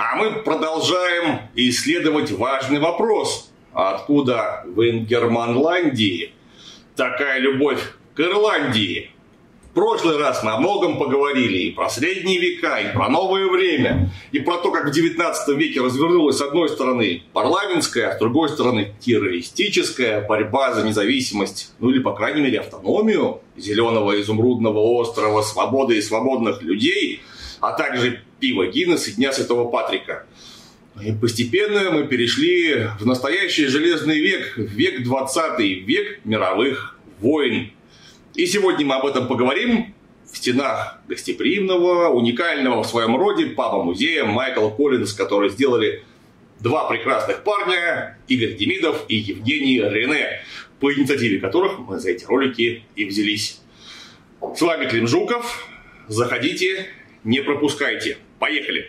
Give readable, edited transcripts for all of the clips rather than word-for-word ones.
А мы продолжаем исследовать важный вопрос. Откуда в Ингерманландии такая любовь к Ирландии? В прошлый раз мы о многом поговорили и про средние века, и про новое время, и про то, как в 19 веке развернулась с одной стороны парламентская, а с другой стороны террористическая борьба за независимость, ну или, по крайней мере, автономию зеленого изумрудного острова, свободы и свободных людей, а также пиво Гиннес и Дня Святого Патрика. И постепенно мы перешли в настоящий железный век, век 20, век мировых войн. И сегодня мы об этом поговорим в стенах гостеприимного, уникального в своем роде паба-музея Майкл Коллинз, который сделали два прекрасных парня, Игорь Демидов и Евгений Рене, по инициативе которых мы за эти ролики и взялись. С вами Клим Жуков. Заходите, не пропускайте. Поехали!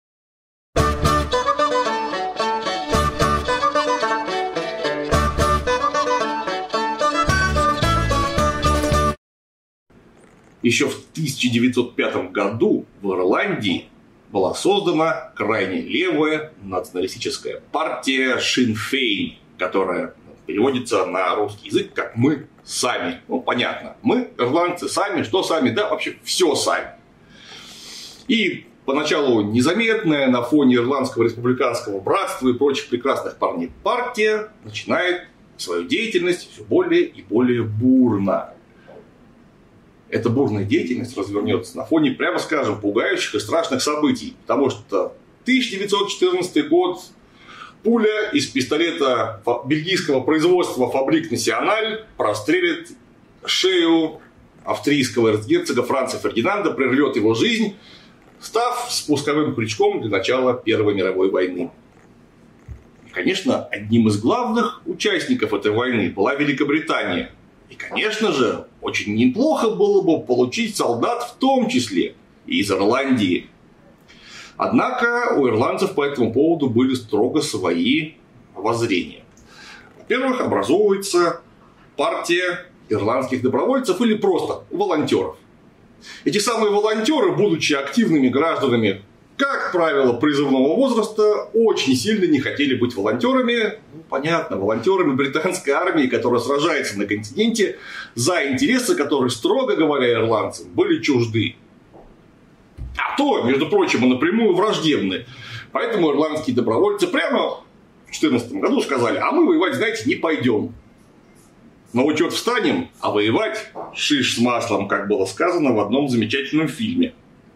Еще в 1905 году в Ирландии была создана крайне левая националистическая партия Шин Фейн, которая переводится на русский язык как «мы сами». Ну, понятно. Мы, ирландцы, сами. Что сами? Да, вообще все сами. И поначалу незаметная на фоне Ирландского республиканского братства и прочих прекрасных парней партия начинает свою деятельность все более и более бурно. Эта бурная деятельность развернется на фоне, прямо скажем, пугающих и страшных событий. Потому что 1914 год, пуля из пистолета бельгийского производства «Фабрик Националь» прострелит шею австрийского эрцгерцога Франца Фердинанда, прервет его жизнь, став спусковым крючком для начала Первой мировой войны. И, конечно, одним из главных участников этой войны была Великобритания. И, конечно же, очень неплохо было бы получить солдат в том числе и из Ирландии. Однако у ирландцев по этому поводу были строго свои воззрения. Во-первых, образовывается партия ирландских добровольцев или просто волонтеров. Эти самые волонтеры, будучи активными гражданами, как правило, призывного возраста, очень сильно не хотели быть волонтерами. Ну, понятно, волонтерами британской армии, которая сражается на континенте, за интересы, которые, строго говоря, ирландцам были чужды. А то, между прочим, и напрямую враждебны. Поэтому ирландские добровольцы прямо в 2014 году сказали: а мы воевать, знаете, не пойдем. На учет встанем, а воевать шиш с маслом, как было сказано в одном замечательном фильме.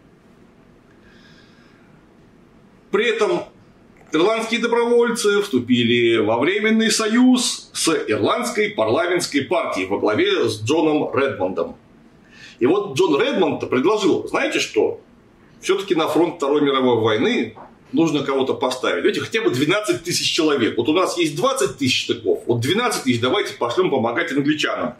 При этом ирландские добровольцы вступили во временный союз с ирландской парламентской партией во главе с Джоном Редмондом. И вот Джон Редмонд предложил: знаете что, все-таки на фронт Второй мировой войны нужно кого-то поставить. Давайте хотя бы 12 тысяч человек. Вот у нас есть 20 тысяч штыков, вот 12 тысяч давайте пошлем помогать англичанам.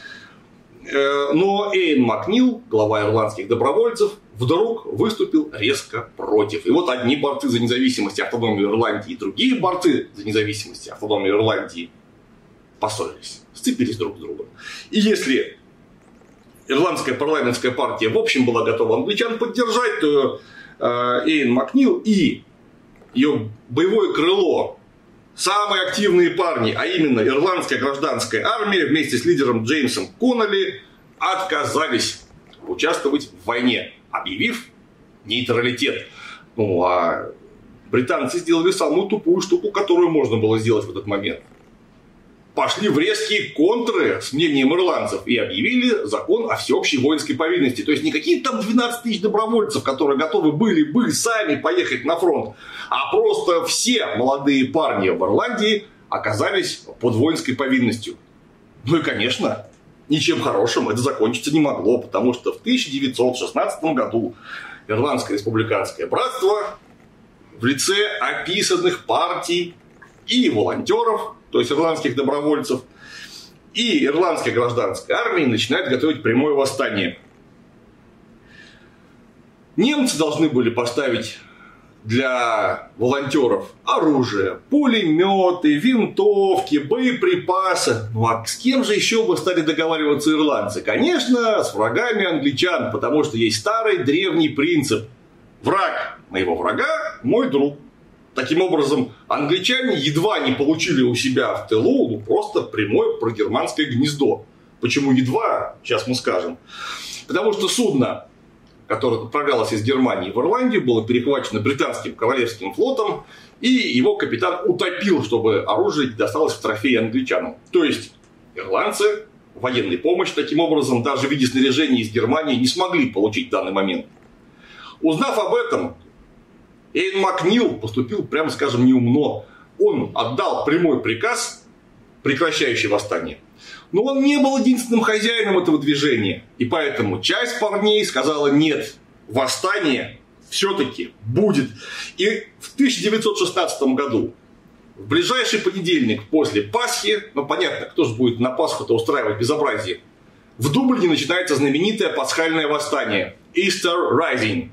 Но Эйн Макнил, глава ирландских добровольцев, вдруг выступил резко против. И вот одни борцы за независимость и автономию Ирландии, и другие борцы за независимость и автономию Ирландии поссорились, сцепились друг с другом. И если ирландская парламентская партия в общем была готова англичан поддержать, то Эйн Макнил и ее боевое крыло, самые активные парни, а именно ирландская гражданская армия вместе с лидером Джеймсом Коннолли, отказались участвовать в войне, объявив нейтралитет. Ну, а британцы сделали самую тупую штуку, которую можно было сделать в этот момент. Пошли в резкие контры с мнением ирландцев и объявили закон о всеобщей воинской повинности. То есть не какие-то там 12 тысяч добровольцев, которые готовы были бы сами поехать на фронт, а просто все молодые парни в Ирландии оказались под воинской повинностью. Ну и, конечно, ничем хорошим это закончиться не могло, потому что в 1916 году Ирландское республиканское братство в лице описанных партий и волонтеров, то есть ирландских добровольцев, и ирландская гражданская армия начинает готовить прямое восстание. Немцы должны были поставить для волонтеров оружие, пулеметы, винтовки, боеприпасы. Ну а с кем же еще бы стали договариваться ирландцы? Конечно, с врагами англичан, потому что есть старый древний принцип: Враг моего врага – мой друг. Таким образом, англичане едва не получили у себя в тылу просто прямое прогерманское гнездо. Почему едва, сейчас мы скажем. Потому что судно, которое отправлялось из Германии в Ирландию, было перехвачено британским королевским флотом, и его капитан утопил, чтобы оружие досталось в трофей англичанам. То есть, ирландцы военной помощи таким образом даже в виде снаряжения из Германии не смогли получить в данный момент. Узнав об этом, Эйн Макнил поступил, прямо скажем, неумно. Он отдал прямой приказ, прекращающий восстание. Но он не был единственным хозяином этого движения. И поэтому часть парней сказала: нет, восстание все-таки будет. И в 1916 году, в ближайший понедельник после Пасхи, ну понятно, кто же будет на Пасху-то устраивать безобразие, в Дублине начинается знаменитое пасхальное восстание Easter Rising.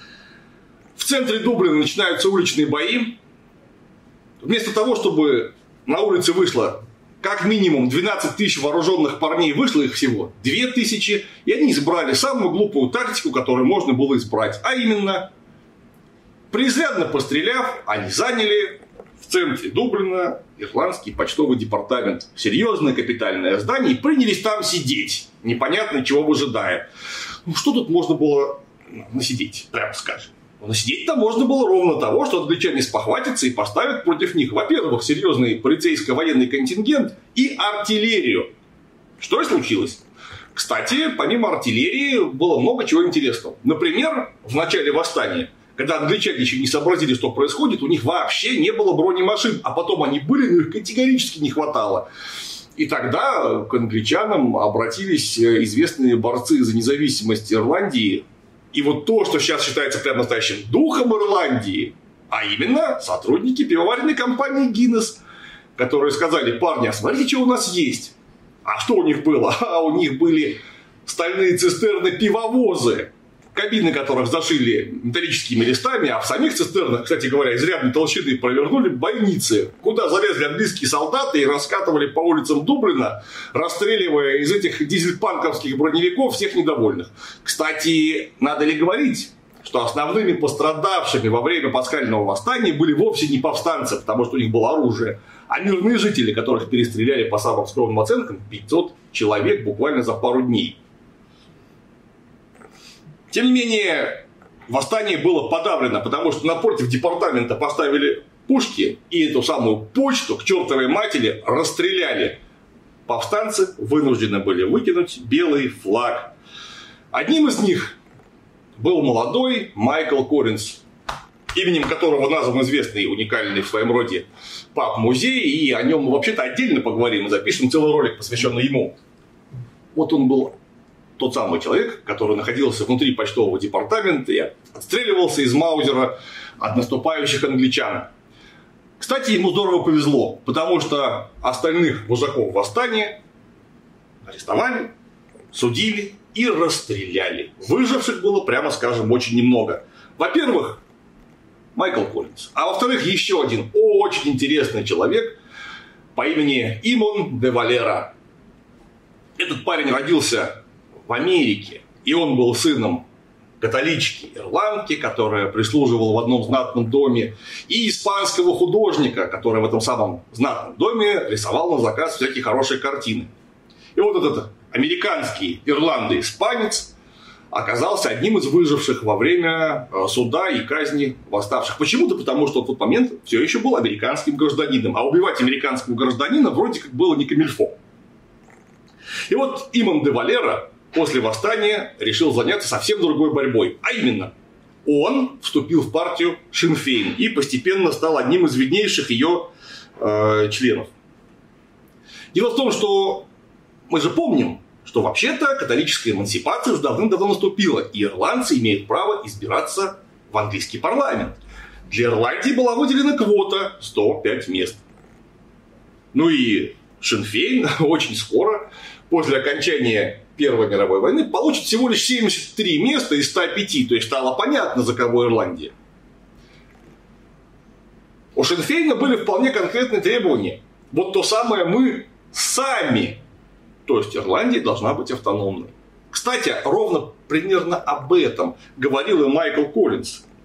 В центре Дублина начинаются уличные бои. Вместо того, чтобы на улице вышло как минимум 12 тысяч вооруженных парней, вышло их всего 2000, и они избрали самую глупую тактику, которую можно было избрать. А именно, преизрядно постреляв, они заняли в центре Дублина ирландский почтовый департамент. Серьезное капитальное здание, и принялись там сидеть, непонятно чего выжидая. Ну, что тут можно было насидеть, прямо скажем? Но сидеть-то можно было ровно того, что англичане спохватятся и поставят против них, во-первых, серьезный полицейско-военный контингент и артиллерию. Что и случилось. Кстати, помимо артиллерии было много чего интересного. Например, в начале восстания, когда англичане еще не сообразили, что происходит, у них вообще не было бронемашин, а потом они были, но их категорически не хватало. И тогда к англичанам обратились известные борцы за независимость Ирландии. И вот то, что сейчас считается прям настоящим духом Ирландии, а именно сотрудники пивоваренной компании Guinness, которые сказали: парни, а смотрите, что у нас есть. А что у них было? А у них были стальные цистерны-пивовозы, кабины которых зашили металлическими листами, а в самих цистернах, кстати говоря, изрядной толщины провернули бойницы, куда залезли английские солдаты и раскатывали по улицам Дублина, расстреливая из этих дизельпанковских броневиков всех недовольных. Кстати, надо ли говорить, что основными пострадавшими во время пасхального восстания были вовсе не повстанцы, потому что у них было оружие, а мирные жители, которых перестреляли по самым скромным оценкам 500 человек буквально за пару дней. Тем не менее, восстание было подавлено, потому что напротив департамента поставили пушки, и эту самую почту к чертовой матери расстреляли. Повстанцы вынуждены были выкинуть белый флаг. Одним из них был молодой Майкл Коллинз, именем которого назван известный и уникальный в своем роде паб-музей, и о нем мы вообще-то отдельно поговорим и запишем целый ролик, посвященный ему. Вот он был тот самый человек, который находился внутри почтового департамента и отстреливался из маузера от наступающих англичан. Кстати, ему здорово повезло, потому что остальных вожаков восстания арестовали, судили и расстреляли. Выживших было, прямо скажем, очень немного. Во-первых, Майкл Коллинз, а во-вторых, еще один очень интересный человек по имени Имон де Валера. Этот парень родился в Америке, и он был сыном католички-ирландки, которая прислуживала в одном знатном доме, и испанского художника, который в этом самом знатном доме рисовал на заказ всякие хорошие картины. И вот этот американский ирландо-испанец оказался одним из выживших во время суда и казни восставших. Почему-то потому, что в тот момент все еще был американским гражданином, а убивать американского гражданина вроде как было не камильфо. И вот Имон де Валера после восстания решил заняться совсем другой борьбой. А именно, он вступил в партию Шин Фейн и постепенно стал одним из виднейших ее членов. Дело в том, что мы же помним, что вообще-то католическая эмансипация уже давным-давно наступила, и ирландцы имеют право избираться в английский парламент. Для Ирландии была выделена квота 105 мест. Ну и Шин Фейн очень скоро, после окончания Первой мировой войны, получит всего лишь 73 места из 105, то есть стало понятно, за кого Ирландия. У Шин Фейна были вполне конкретные требования. Вот то самое «мы сами». То есть Ирландия должна быть автономной. Кстати, ровно примерно об этом говорил и Майкл Коллинз.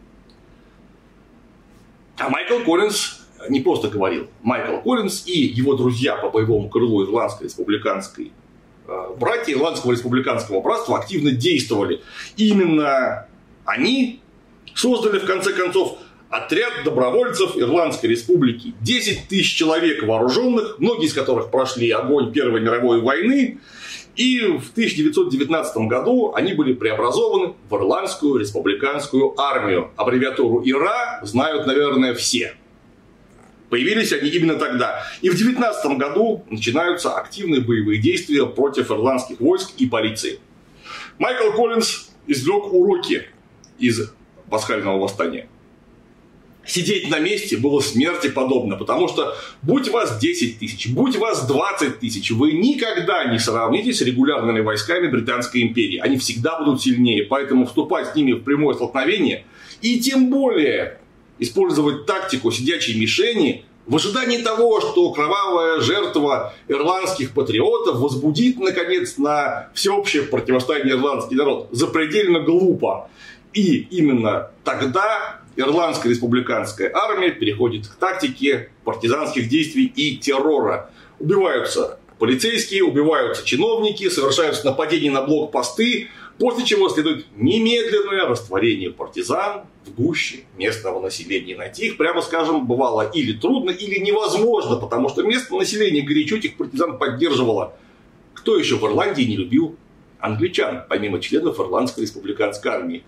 А Майкл Коллинз не просто говорил. Майкл Коллинз и его друзья по боевому крылу Ирландской республиканской братья Ирландского республиканского братства активно действовали. Именно они создали, в конце концов, отряд добровольцев Ирландской республики. 10 тысяч человек вооруженных, многие из которых прошли огонь Первой мировой войны. И в 1919 году они были преобразованы в Ирландскую республиканскую армию. Аббревиатуру ИРА знают, наверное, все. Появились они именно тогда. И в 1919 году начинаются активные боевые действия против ирландских войск и полиции. Майкл Коллинз извлек уроки из пасхального восстания. Сидеть на месте было смерти подобно, потому что будь вас 10 тысяч, будь вас 20 тысяч, вы никогда не сравнитесь с регулярными войсками Британской империи. Они всегда будут сильнее, поэтому вступать с ними в прямое столкновение и тем более использовать тактику сидячей мишени в ожидании того, что кровавая жертва ирландских патриотов возбудит, наконец, на всеобщее противостояние ирландский народ, запредельно глупо. И именно тогда Ирландская республиканская армия переходит к тактике партизанских действий и террора. Убиваются полицейские, убиваются чиновники, совершаются нападения на блокпосты, после чего следует немедленное растворение партизан в гуще местного населения. Найти их, прямо скажем, бывало или трудно, или невозможно, потому что местное население горячо этих партизан поддерживало. Кто еще в Ирландии не любил англичан, помимо членов Ирландской республиканской армии?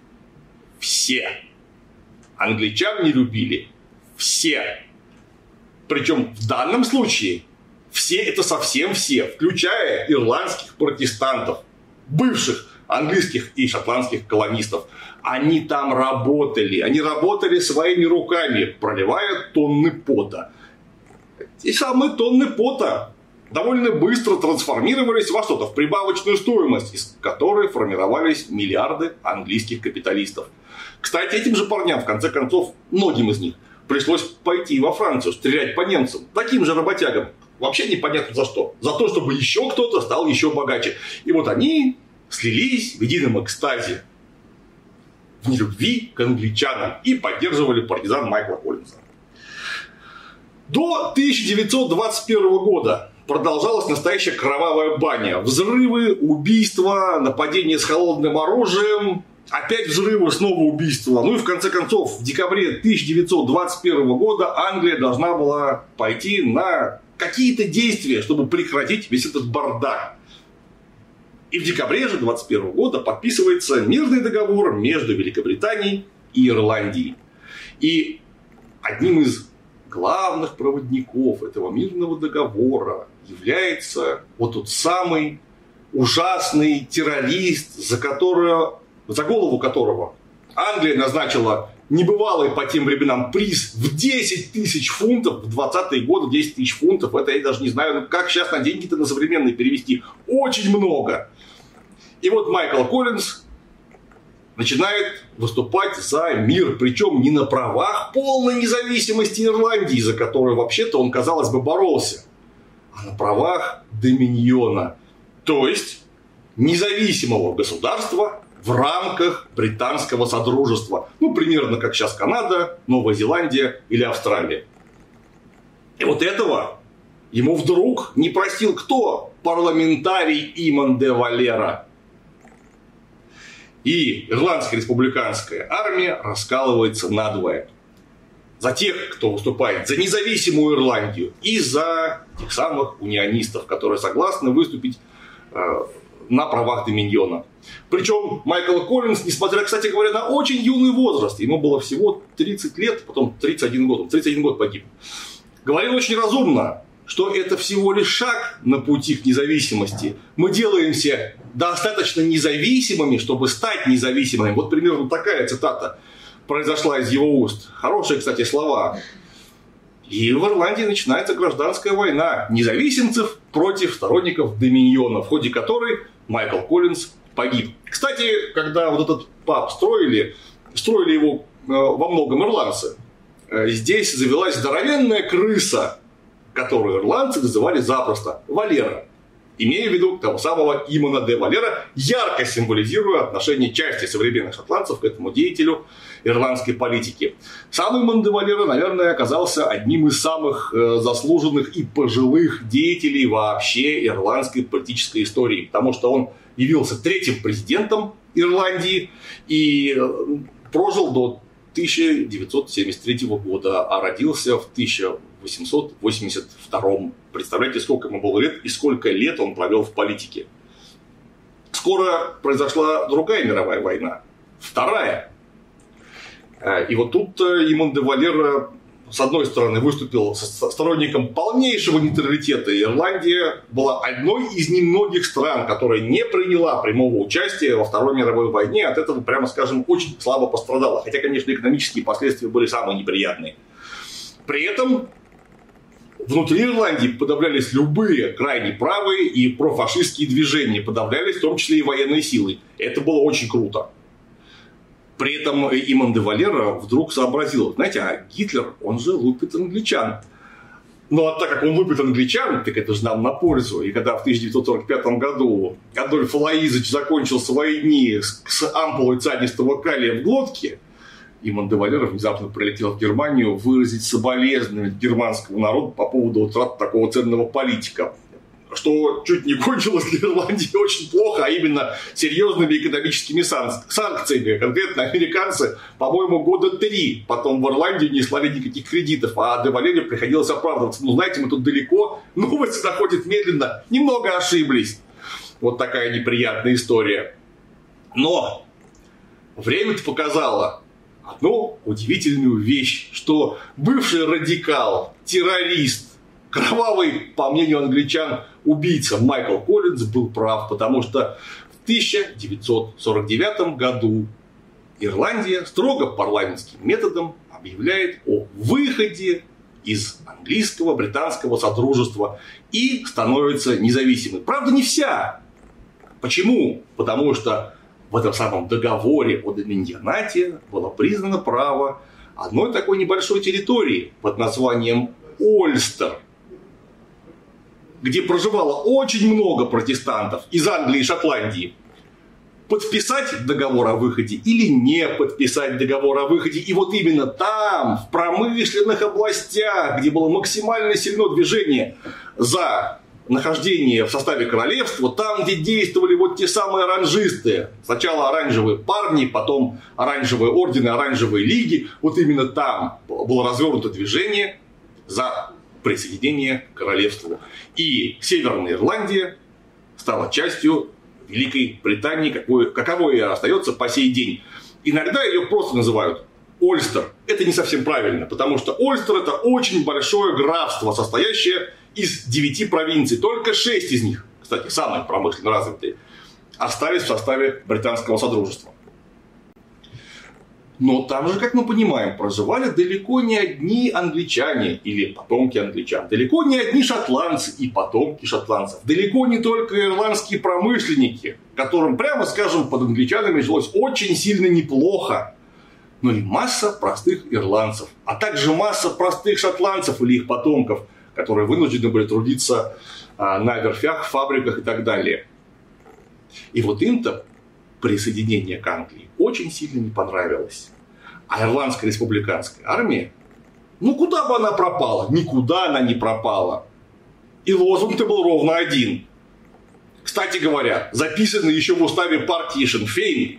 Все. Англичан не любили все. Причем в данном случае все это совсем все, включая ирландских протестантов, бывших английских и шотландских колонистов. Они там работали. Они работали своими руками, проливая тонны пота. Эти самые тонны пота довольно быстро трансформировались во что-то, в прибавочную стоимость, из которой формировались миллиарды английских капиталистов. Кстати, этим же парням, в конце концов, многим из них пришлось пойти во Францию, стрелять по немцам, таким же работягам. Вообще непонятно за что. За то, чтобы еще кто-то стал еще богаче. И вот они слились в едином экстазе, в нелюбви к англичанам и поддерживали партизан Майкла Коллинза. До 1921 года продолжалась настоящая кровавая баня. Взрывы, убийства, нападения с холодным оружием, опять взрывы, снова убийства. Ну и в конце концов, в декабре 1921 года Англия должна была пойти на какие-то действия, чтобы прекратить весь этот бардак. И в декабре же 1921 года подписывается мирный договор между Великобританией и Ирландией. И одним из главных проводников этого мирного договора является вот тот самый ужасный террорист, за голову которого Англия назначила небывалый по тем временам приз в 10 тысяч фунтов. В 20-е годы 10 тысяч фунтов. Это я даже не знаю, как сейчас на деньги-то на современные перевести. Очень много. И вот Майкл Коллинз начинает выступать за мир. Причем не на правах полной независимости Ирландии, за которую вообще-то он, казалось бы, боролся, а на правах доминиона. То есть независимого государства в рамках британского содружества. Ну, примерно как сейчас Канада, Новая Зеландия или Австралия. И вот этого ему вдруг не простил кто? Парламентарий Иман де Валера. И Ирландская республиканская армия раскалывается надвое. За тех, кто выступает за независимую Ирландию, и за тех самых унионистов, которые согласны выступить на правах доминиона. Причем Майкл Коллинз, несмотря, кстати говоря, на очень юный возраст, ему было всего 30 лет, потом 31 год, он 31 год погиб, говорил очень разумно, что это всего лишь шаг на пути к независимости. Мы делаемся достаточно независимыми, чтобы стать независимыми. Вот примерно такая цитата произошла из его уст. Хорошие, кстати, слова. И в Ирландии начинается гражданская война независимцев против сторонников доминиона, в ходе которой Майкл Коллинз погиб. Кстати, когда вот этот паб строили его во многом ирландцы. Здесь завелась здоровенная крыса, которую ирландцы называли запросто Валера. имея в виду того самого Имона де Валера, ярко символизируя отношение части современных шотландцев к этому деятелю ирландской политики. Сам Имон де Валера, наверное, оказался одним из самых заслуженных и пожилых деятелей вообще ирландской политической истории, потому что он явился третьим президентом Ирландии и прожил до 1973 года, а родился в 1882. Представляете, сколько ему было лет и сколько лет он провел в политике. Скоро произошла другая мировая война, вторая. И вот тут Имон де Валера, с одной стороны, выступил сторонником полнейшего нейтралитета. Ирландия была одной из немногих стран, которая не приняла прямого участия во Второй мировой войне. От этого, прямо скажем, очень слабо пострадала. Хотя, конечно, экономические последствия были самые неприятные. При этом внутри Ирландии подавлялись любые крайне правые и профашистские движения. Подавлялись в том числе и военные силы. Это было очень круто. При этом Имон де Валера вдруг сообразил, знаете, а Гитлер, он же лупит англичан. Ну, а так как он лупит англичан, так это же нам на пользу. И когда в 1945 году Адольф Алоизович закончил свои дни с ампулой цианистого калия в глотке, Имон де Валера внезапно прилетел в Германию выразить соболезнования германскому народу по поводу утраты такого ценного политика. Что чуть не кончилось для Ирландии очень плохо, а именно серьезными экономическими санкциями. Конкретно американцы, по-моему, года 3 потом в Ирландию не слали никаких кредитов, а де Валере приходилось оправдываться. Ну, знаете, мы тут далеко, новости находят медленно, немного ошиблись. Вот такая неприятная история. Но время-то показало одну удивительную вещь, что бывший радикал, террорист, кровавый, по мнению англичан, убийца Майкл Коллинз был прав, потому что в 1949 году Ирландия строго парламентским методом объявляет о выходе из английского, британского содружества и становится независимой. Правда, не вся. Почему? Потому что в этом самом договоре о доминионате было признано право одной такой небольшой территории под названием Ольстер, где проживало очень много протестантов из Англии и Шотландии, подписать договор о выходе или не подписать договор о выходе. И вот именно там, в промышленных областях, где было максимально сильно движение за нахождение в составе королевства, там, где действовали вот те самые оранжисты, сначала оранжевые парни, потом оранжевые ордены, оранжевые лиги, вот именно там было развернуто движение за присоединение к королевству. И Северная Ирландия стала частью Великой Британии, каковой и остается по сей день. Иногда ее просто называют Ольстер. Это не совсем правильно, потому что Ольстер — это очень большое графство, состоящее из 9 провинций. Только 6 из них, кстати, самые промышленно развитые, остались в составе британского содружества. Но там же, как мы понимаем, проживали далеко не одни англичане или потомки англичан, далеко не одни шотландцы и потомки шотландцев, далеко не только ирландские промышленники, которым, прямо скажем, под англичанами жилось очень сильно неплохо, но и масса простых ирландцев, а также масса простых шотландцев или их потомков, которые вынуждены были трудиться на верфях, фабриках и так далее. И вот им-то присоединение к Англии очень сильно не понравилось. А Ирландская республиканская армия, ну куда бы она пропала? Никуда она не пропала. И лозунг-то был ровно один. Кстати говоря, записанный еще в уставе партии Шин Фейн: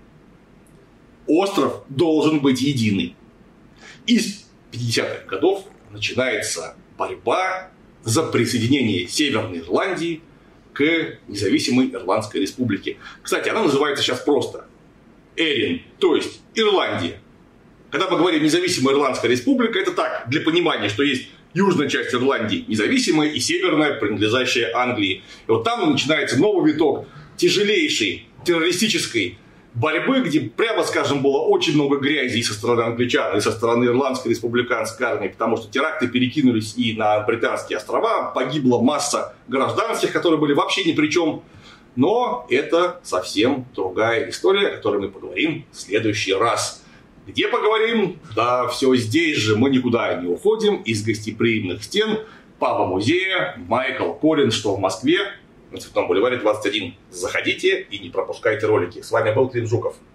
остров должен быть единый. Из 50-х годов начинается борьба за присоединение Северной Ирландии к независимой Ирландской республике. Кстати, она называется сейчас просто Эрин, то есть Ирландия. Когда мы говорим независимая Ирландская республика, это так, для понимания, что есть южная часть Ирландии независимая и северная, принадлежащая Англии. И вот там начинается новый виток тяжелейшей террористической борьбы, где, прямо скажем, было очень много грязи и со стороны англичан, и со стороны Ирландской республиканской армии, потому что теракты перекинулись и на британские острова, погибла масса гражданских, которые были вообще ни при чем. Но это совсем другая история, о которой мы поговорим в следующий раз. Где поговорим? Да все здесь же, мы никуда не уходим из гостеприимных стен паба-музея Майкл Коллинз, что в Москве, на Цветном бульваре 21. Заходите и не пропускайте ролики. С вами был Клим Жуков.